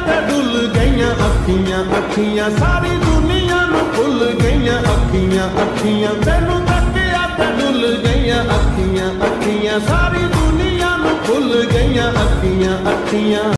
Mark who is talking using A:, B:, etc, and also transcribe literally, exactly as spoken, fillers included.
A: ਤੇ ਡੁੱਲ ਗਈਆਂ ਅੱਖੀਆਂ ਅੱਖੀਆਂ ਸਾਰੀ ਦੁਨੀਆ ਨੂੰ ਭੁੱਲ ਗਈਆਂ ਅੱਖੀਆਂ ਅੱਖੀਆਂ ਤੈਨੂੰ ਤੱਕਿਆ ਤੇ ਡੁੱਲ ਗਈਆਂ ਅੱਖੀਆਂ ਅੱਖੀਆਂ ਸਾਰੀ ਦੁਨੀਆ ਨੂੰ ਭੁੱਲ ਗਈਆਂ ਅੱਖੀਆਂ ਅੱਖੀਆਂ